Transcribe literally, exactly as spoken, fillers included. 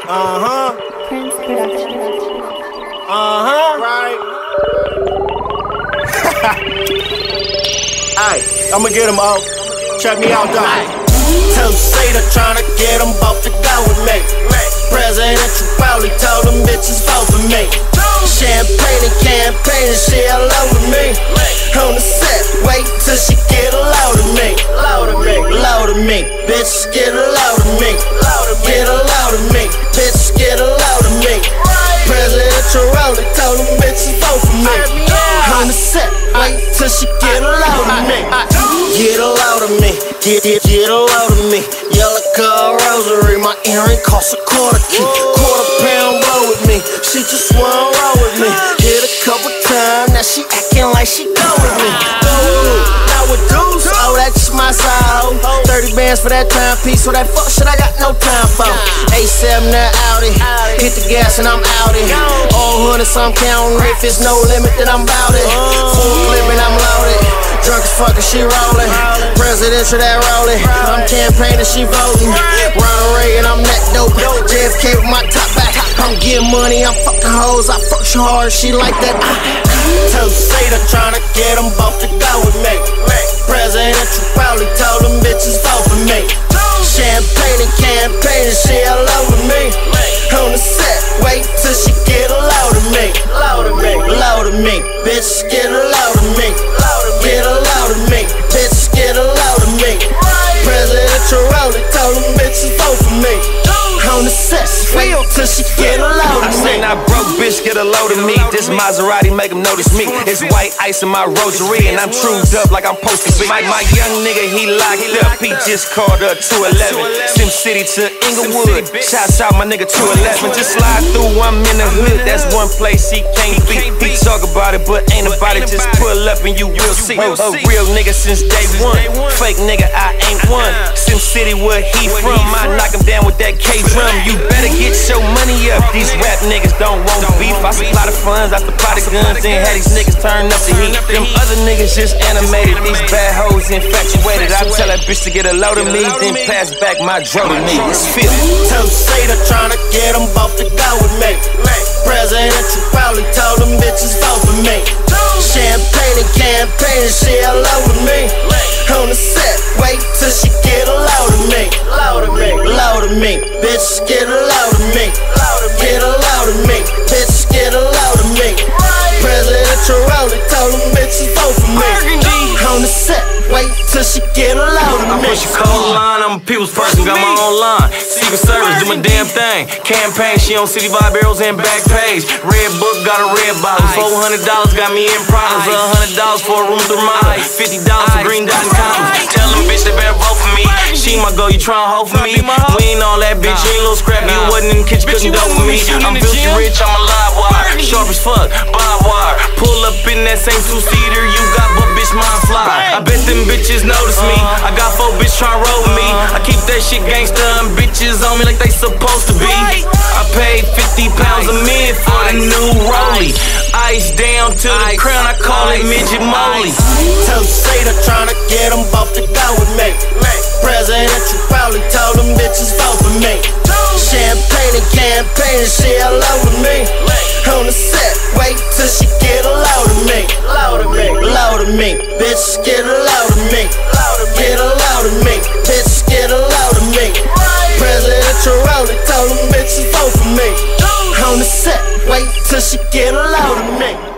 Uh-huh. Prince Production. Uh-huh. Right. Aight, I'ma get them out. Check me out, though. Tell Sata tryna get them both to go with me. Presidential probably told them bitches vote for me. Champagne and campaign and she all over me. On the set, wait till she get a load of me. Load of me, load of me. Bitch, get a load of me. Get a load of me. Bitch, get a load of me. Presidential rolling, told them bitches vote for me. On the set, wait till she get a load of me. Get a load of me. Get, get, get a load of me. Yellow car rosary, my earring costs a quarter key. Quarter pound blow with me. She just wanna roll with me. Hit a couple times, now she acting like she go with me. Go with me. Now with dudes, oh that's my side. Thirty bands for that timepiece, so that fuck shit I got no time for. A seven that Audi, hit the gas and I'm out it. All hundred some counting, if it's no limit then I'm bout it. Full clip and I'm loaded. Drunk as fuck and she rollin'. Presidential that rollin'. I'm campaigning, she votin'. Ronald Reagan, I'm that dope. J F K with my top back. I'm getting money, I'm fucking hoes. I fuck you hard, she like that. Tell Sata tryna get them both to go with me. Presidential probably told them bitches vote for me. Champagne and campaign and she all over me. On the set, wait till she get a load of me. Load of me, load of me. Bitch, get a load of me. Get a load of me. Bitch, get a load of me. Presidential rolling, told them bitches vote for me. On the set, wait till she get a load of me. I say not broke, bitch, get a load of me. This Maserati make them notice me. It's white ice in my rosary, and I'm trued up like I'm supposed to be. My, my young nigga, he locked up. He just called up two eleven. Sim City to Inglewood. Shouts out my nigga two eleven. Just slide through, I'm in the hood. That's one place he can't be. He talk about it, but ain't about it. Just pull up and you will see. A real nigga since day one. Fake nigga, I ain't one. Sim City, where he from? I knock him down with that K drum. You better get your money up. These rap niggas don't want beef. I supply the funds, I supply the guns, then had these niggas turn up the heat. Them other niggas just animated. These bad hoes infatuated. I tell that bitch to get a load of me, then pass back my dro to me. It's filthy. Tell Sata tryna get them both to go with me. Presidential probably told them bitches vote for me. Champagne and campaign and she all over me. On the set, wait till she get a load of me. Load of me, load of me. Bitch, get a load of me. Get a load of me. Bitch, get a load of me. Presidential rolling, told them bitches vote for me. On the set, wait till she get a load of me. I push a cold line, I'm a people's person, got my own line. Secret Service, do my damn thing. Campaign, she on City Vibe arrows and back page. Red book, got a red bottle. Four hundred dollars got me in products. A hundred dollars for a room thermometer. Fifty dollars for green dot and condoms. Tell them bitch they better vote for me. She my girl, you tryna hold for me. We ain't all that bitch, you ain't little scrappy. You wasn't in the kitchen cooking dope for me. I'm filthy rich, I'm a live wire. Sharp as fuck, bob wire. Pull up in that same two-seater, you got but bitch mine fly. I bet them bitches notice me. I got four bitch tryna roll with me. I keep that shit gangsta and bitches on me like they supposed to be. I paid fifty pounds a minute for the new rollie. Ice down to the crown, I call it midget molly. Tell Sata tryna get them both to go with me. Presidential probably told them bitches vote for me. Champagne and campaign and she all over me. On the set, wait till she get a load of me. Load of me, load of me. Bitch, get a load of me. Get a load of me. Bitch, get a load of me. Presidential rolling, told them bitches vote for me. On the set, wait till she get a load of me.